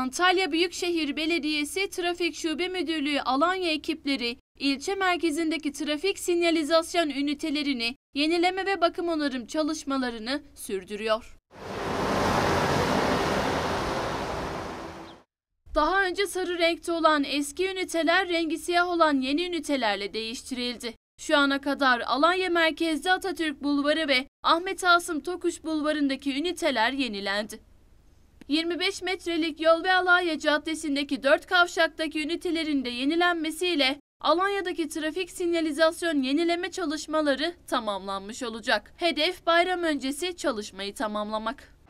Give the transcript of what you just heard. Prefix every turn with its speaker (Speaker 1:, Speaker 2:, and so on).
Speaker 1: Antalya Büyükşehir Belediyesi Trafik Şube Müdürlüğü Alanya ekipleri ilçe merkezindeki trafik sinyalizasyon ünitelerini yenileme ve bakım onarım çalışmalarını sürdürüyor. Daha önce sarı renkte olan eski üniteler rengi siyah olan yeni ünitelerle değiştirildi. Şu ana kadar Alanya merkezde Atatürk Bulvarı ve Ahmet Asım Tokuş Bulvarı'ndaki üniteler yenilendi. 25 metrelik yol ve Alanya Caddesi'ndeki 4 kavşaktaki ünitelerin de yenilenmesiyle Alanya'daki trafik sinyalizasyon yenileme çalışmaları tamamlanmış olacak. Hedef bayram öncesi çalışmayı tamamlamak.